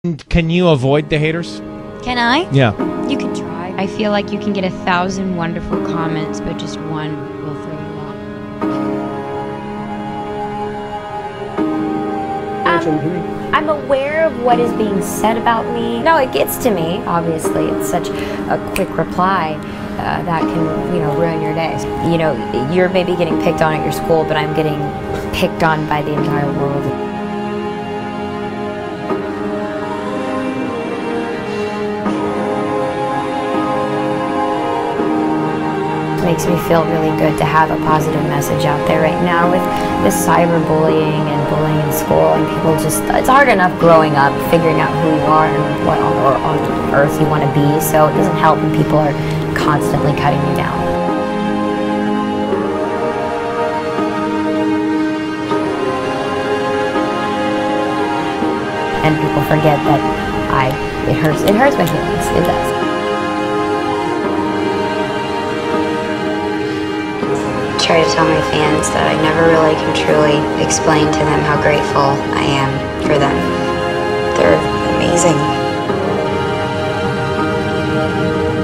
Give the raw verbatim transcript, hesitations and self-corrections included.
And can you avoid the haters? Can I? Yeah. You can try. I feel like you can get a thousand wonderful comments, but just one will throw you off. Um, I'm aware of what is being said about me. No, it gets to me. Obviously, it's such a quick reply uh, that can, you know, ruin your day. You know, you're maybe getting picked on at your school, but I'm getting picked on by the entire world. It makes me feel really good to have a positive message out there right now with this cyberbullying and bullying in school, and people just, it's hard enough growing up figuring out who you are and what on, or on earth you want to be, so it doesn't help when people are constantly cutting you down. And people forget that I, it hurts, it hurts my feelings, it does. Try to tell my fans that I never really can truly explain to them how grateful I am for them. They're amazing.